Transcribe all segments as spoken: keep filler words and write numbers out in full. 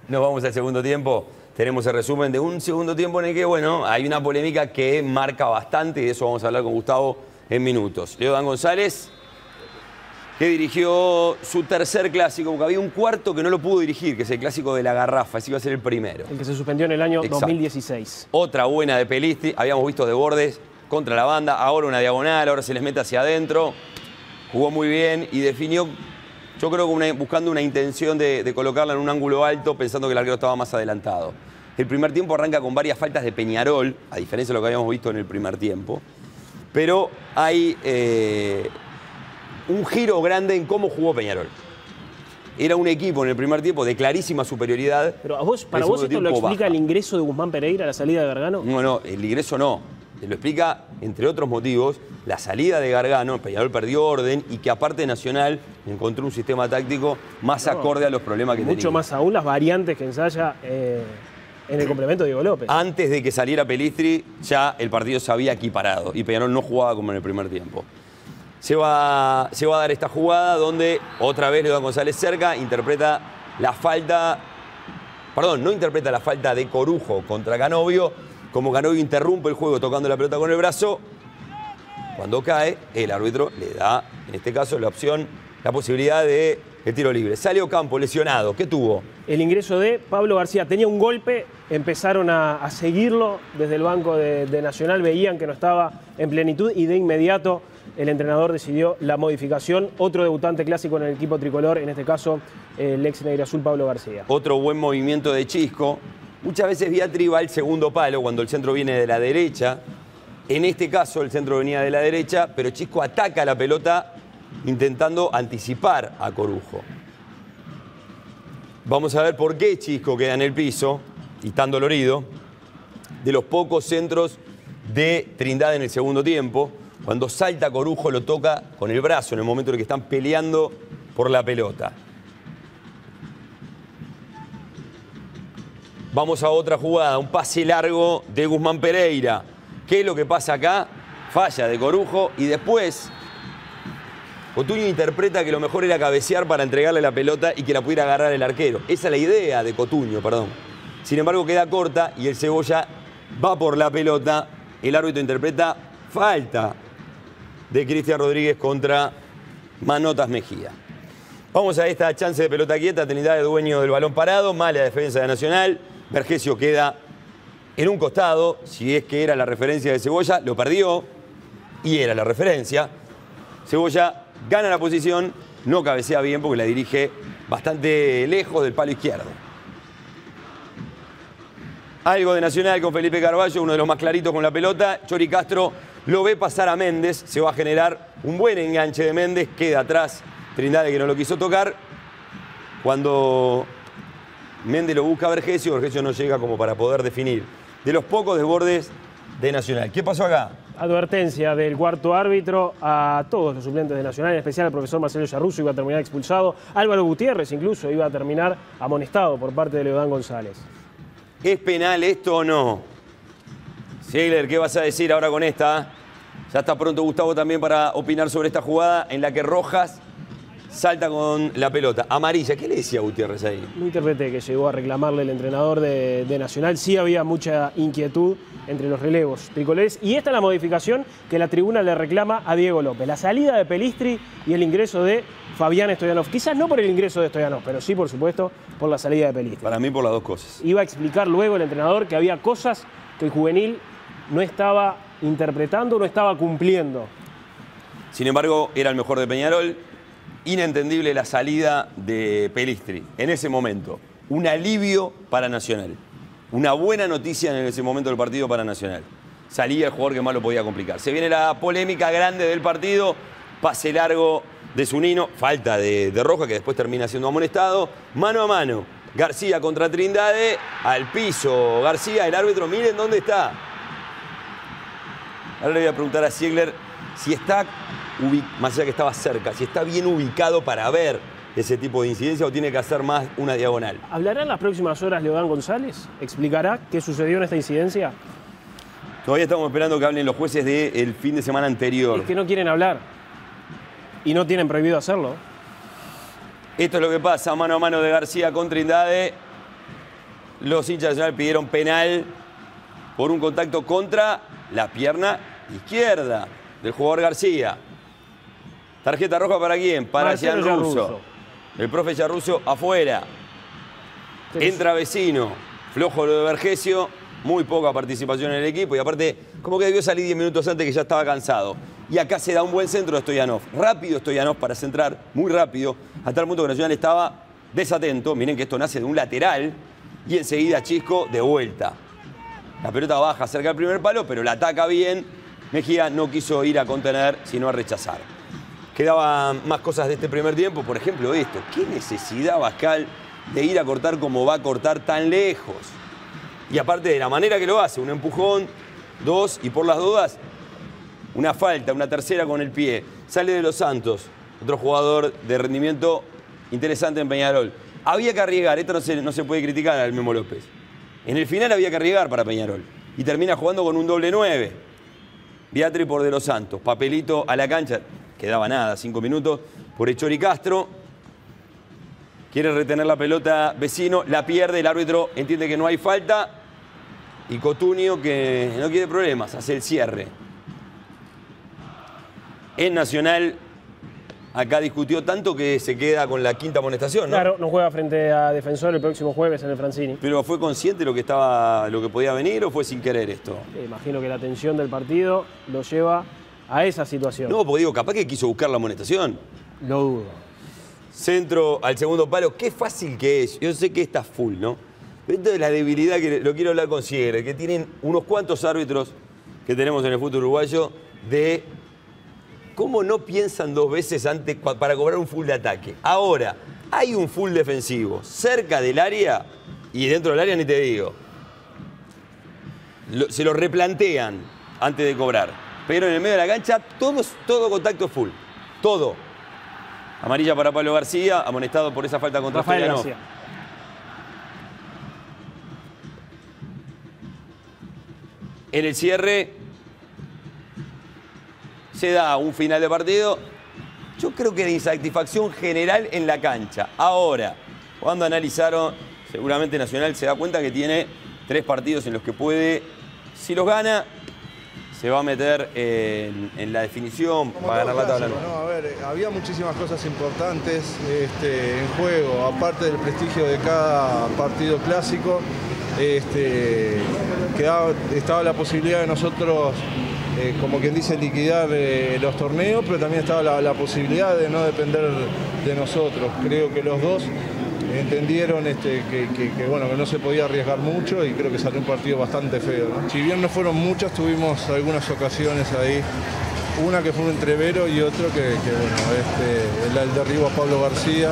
Nos vamos al segundo tiempo. Tenemos el resumen de un segundo tiempo en el que, bueno, hay una polémica que marca bastante y de eso vamos a hablar con Gustavo en minutos. Leodán González, que dirigió su tercer clásico, porque había un cuarto que no lo pudo dirigir, que es el clásico de la Garrafa, ese iba a ser el primero. El que se suspendió en el año Exacto. dos mil dieciséis. Otra buena de Pelistri, habíamos visto de Bordes contra la banda, ahora una diagonal, ahora se les mete hacia adentro. Jugó muy bien y definió, yo creo que una, buscando una intención de, de colocarla en un ángulo alto, pensando que el arquero estaba más adelantado. El primer tiempo arranca con varias faltas de Peñarol, a diferencia de lo que habíamos visto en el primer tiempo. Pero hay eh, un giro grande en cómo jugó Peñarol. Era un equipo en el primer tiempo de clarísima superioridad. Pero a vos, para vos esto lo explica baja. El ingreso de Guzmán Pereira a la salida de Gargano. No, no, el ingreso no. Lo explica, entre otros motivos, la salida de Gargano. Peñarol perdió orden y que aparte Nacional encontró un sistema táctico más no, acorde a los problemas que mucho tenía. Mucho más aún las variantes que ensaya eh, en el complemento de Diego López. Antes de que saliera Pelistri, ya el partido se había equiparado y Peñarol no jugaba como en el primer tiempo. Se va, se va a dar esta jugada donde otra vez Leodán González cerca, interpreta la falta, perdón, no interpreta la falta de Corujo contra Canovio, como Canovio interrumpe el juego tocando la pelota con el brazo, cuando cae, el árbitro le da, en este caso, la opción, la posibilidad de el tiro libre. Sale Ocampo lesionado, ¿qué tuvo? El ingreso de Pablo García. Tenía un golpe, empezaron a, a seguirlo desde el banco de, de Nacional, veían que no estaba en plenitud y de inmediato el entrenador decidió la modificación. Otro debutante clásico en el equipo tricolor, en este caso el ex negriazul Pablo García. Otro buen movimiento de Chisco. Muchas veces Viatri va al segundo palo cuando el centro viene de la derecha. En este caso el centro venía de la derecha, pero Chisco ataca la pelota intentando anticipar a Corujo. Vamos a ver por qué Chisco queda en el piso y tan dolorido. De los pocos centros de Trindade en el segundo tiempo, cuando salta Corujo lo toca con el brazo en el momento en el que están peleando por la pelota. Vamos a otra jugada, un pase largo de Guzmán Pereira. ¿Qué es lo que pasa acá? Falla de Corujo y después Cotuño interpreta que lo mejor era cabecear para entregarle la pelota y que la pudiera agarrar el arquero. Esa es la idea de Cotuño, perdón. Sin embargo, queda corta y el Cebolla va por la pelota. El árbitro interpreta falta de Cristian Rodríguez contra Manotas Mejía. Vamos a esta chance de pelota quieta. Trindade, dueño del balón parado. Mala defensa de Nacional. Vergesio queda en un costado. Si es que era la referencia de Cebolla, lo perdió. Y era la referencia. Cebolla gana la posición, no cabecea bien porque la dirige bastante lejos del palo izquierdo. Algo de Nacional con Felipe Carballo, uno de los más claritos con la pelota. Chori Castro lo ve pasar a Méndez, se va a generar un buen enganche de Méndez, queda atrás Trindade que no lo quiso tocar. Cuando Méndez lo busca a Vergesio, Vergesio no llega como para poder definir. De los pocos desbordes de Nacional. ¿Qué pasó acá? Advertencia del cuarto árbitro a todos los suplentes de Nacional, en especial al profesor Marcelo Yarruso, iba a terminar expulsado. Álvaro Gutiérrez incluso iba a terminar amonestado por parte de Leodán González. ¿Es penal esto o no? Ziegler, ¿qué vas a decir ahora con esta? Ya está pronto Gustavo también para opinar sobre esta jugada en la que Rojas salta con la pelota. Amarilla, ¿qué le decía Gutiérrez ahí? No interpreté que llegó a reclamarle el entrenador de, de Nacional. Sí había mucha inquietud entre los relevos tricolores. Y esta es la modificación que la tribuna le reclama a Diego López. La salida de Pelistri y el ingreso de Fabián Stoyanov. Quizás no por el ingreso de Stoyanov, pero sí, por supuesto, por la salida de Pelistri. Para mí por las dos cosas. Iba a explicar luego el entrenador que había cosas que el juvenil no estaba interpretando, no estaba cumpliendo. Sin embargo, era el mejor de Peñarol. Inentendible la salida de Pelistri en ese momento. Un alivio para Nacional. Una buena noticia en ese momento del partido para Nacional. Salía el jugador que más lo podía complicar. Se viene la polémica grande del partido. Pase largo de Zunino. Falta de, de Roja, que después termina siendo amonestado. Mano a mano. García contra Trindade. Al piso García. El árbitro, miren dónde está. Ahora le voy a preguntar a Ziegler si está, más allá que estaba cerca, si está bien ubicado para ver ese tipo de incidencia o tiene que hacer más una diagonal. ¿Hablará en las próximas horas Leodán González? ¿Explicará qué sucedió en esta incidencia? Todavía estamos esperando que hablen los jueces del fin de semana anterior. Es que no quieren hablar y no tienen prohibido hacerlo. Esto es lo que pasa, mano a mano de García con Trindade. los hinchas de Nacional pidieron penal por un contacto contra la pierna izquierda del jugador García. ¿Tarjeta roja para quién? Para Gianrusso. El profe Gianrusso afuera. Entra Vecino. Flojo lo de Vergesio. Muy poca participación en el equipo. Y aparte, como que debió salir diez minutos antes que ya estaba cansado. Y acá se da un buen centro de Stoyanov. Rápido Stoyanov para centrar. Muy rápido. Hasta el punto que Nacional estaba desatento. Miren que esto nace de un lateral. Y enseguida Chisco de vuelta. La pelota baja cerca del primer palo, pero la ataca bien. Mejía no quiso ir a contener, sino a rechazar. Quedaban más cosas de este primer tiempo. Por ejemplo, esto. ¿Qué necesidad Bascal de ir a cortar como va a cortar tan lejos? Y aparte de la manera que lo hace, un empujón, dos, y por las dudas, una falta, una tercera con el pie. Sale de los Santos, otro jugador de rendimiento interesante en Peñarol. Había que arriesgar, esto no se, no se puede criticar al Memo López. En el final había que arriesgar para Peñarol. Y termina jugando con un doble nueve. Beatri por de los Santos, papelito a la cancha. Quedaba nada, cinco minutos, por Echori Castro. Quiere retener la pelota Vecino, la pierde, el árbitro entiende que no hay falta. Y Cotunio, que no quiere problemas, hace el cierre. En Nacional, acá discutió tanto que se queda con la quinta amonestación, ¿no? Claro, no juega frente a Defensor el próximo jueves en el Francini. ¿Pero fue consciente de lo que, estaba, lo que podía venir o fue sin querer esto? Eh, imagino que la tensión del partido lo lleva a esa situación. No, porque digo, capaz que quiso buscar la amonestación. Lo dudo. Centro al segundo palo, qué fácil que es. Yo sé que está full, ¿no? Pero esto es la debilidad que lo quiero hablar con Siegre, que tienen unos cuantos árbitros que tenemos en el fútbol uruguayo de cómo no piensan dos veces antes para cobrar un full de ataque. Ahora, hay un full defensivo cerca del área y dentro del área ni te digo. Lo, se lo replantean antes de cobrar. Pero en el medio de la cancha, todos, todo contacto full. Todo. Amarilla para Pablo García, amonestado por esa falta contra Rafael Stoyanov. García. En el cierre se da un final de partido, yo creo que de insatisfacción general en la cancha. Ahora, cuando analizaron, seguramente Nacional se da cuenta que tiene tres partidos en los que puede, si los gana, se va a meter en, en la definición Como para ganar la tabla. No, a ver, había muchísimas cosas importantes este, en juego, aparte del prestigio de cada partido clásico. Este, quedaba, estaba la posibilidad de nosotros, eh, como quien dice, liquidar eh, los torneos, pero también estaba la, la posibilidad de no depender de nosotros. Creo que los dos entendieron este, que, que, que, bueno, que no se podía arriesgar mucho y creo que salió un partido bastante feo, ¿no? Si bien no fueron muchas, tuvimos algunas ocasiones ahí. Una que fue un entrevero y otro que, que bueno, este, el, el derribo a Pablo García.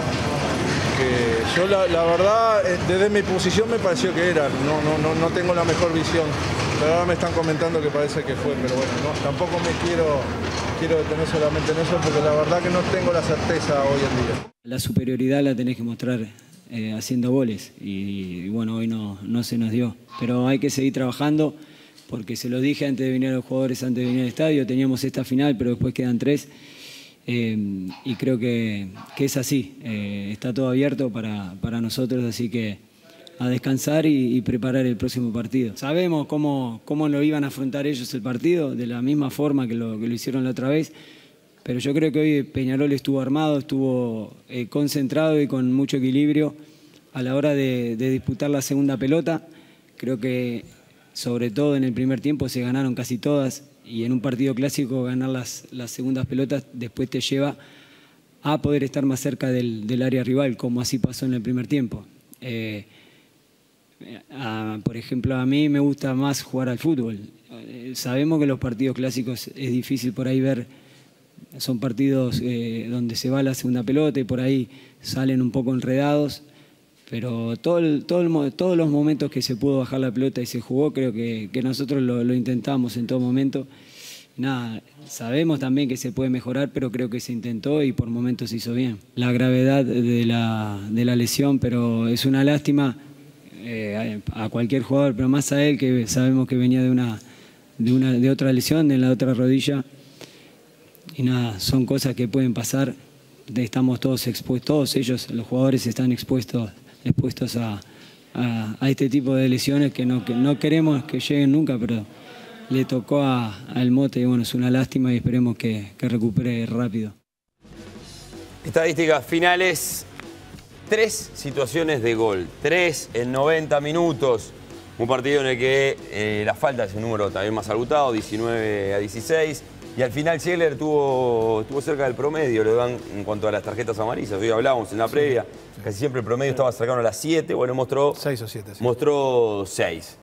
Que yo la, la verdad, desde mi posición me pareció que era, no, no, no, no tengo la mejor visión, pero ahora me están comentando que parece que fue, pero bueno, no, tampoco me quiero, quiero detener solamente en eso porque la verdad que no tengo la certeza hoy en día. La superioridad la tenés que mostrar eh, haciendo goles y, y bueno, hoy no, no se nos dio, pero hay que seguir trabajando porque se lo dije antes de venir a los jugadores, antes de venir al estadio, teníamos esta final, pero después quedan tres. Eh, y creo que, que es así, eh, está todo abierto para, para nosotros, así que a descansar y, y preparar el próximo partido. Sabemos cómo, cómo lo iban a afrontar ellos el partido, de la misma forma que lo, que lo hicieron la otra vez, pero yo creo que hoy Peñarol estuvo armado, estuvo eh, concentrado y con mucho equilibrio a la hora de, de disputar la segunda pelota. Creo que sobre todo en el primer tiempo se ganaron casi todas. Y en un partido clásico ganar las, las segundas pelotas después te lleva a poder estar más cerca del, del área rival, como así pasó en el primer tiempo. Eh, a, por ejemplo, a mí me gusta más jugar al fútbol. Eh, sabemos que los partidos clásicos es difícil por ahí ver, son partidos eh, donde se va la segunda pelota y por ahí salen un poco enredados, pero todo el, todo el, todos los momentos que se pudo bajar la pelota y se jugó, creo que, que nosotros lo, lo intentamos en todo momento. Nada, sabemos también que se puede mejorar, pero creo que se intentó y por momentos se hizo bien. La gravedad de la, de la lesión, pero es una lástima eh, a cualquier jugador, pero más a él, que sabemos que venía de, una, de, una, de otra lesión en la otra rodilla. Y nada, son cosas que pueden pasar. Estamos todos expuestos, todos ellos, los jugadores están expuestos expuestos a, a, a este tipo de lesiones que no, que no queremos que lleguen nunca, pero le tocó a, al Mote y bueno, es una lástima y esperemos que, que recupere rápido. Estadísticas finales, tres situaciones de gol, tres en noventa minutos. Un partido en el que eh, la falta es un número también más abultado, diecinueve a dieciséis. Y al final Schegler tuvo, estuvo cerca del promedio, le dan en cuanto a las tarjetas amarillas. Hoy hablábamos en la previa, sí, sí. Casi siempre el promedio estaba cercano a las siete, bueno, mostró seis o siete. Sí. Mostró seis.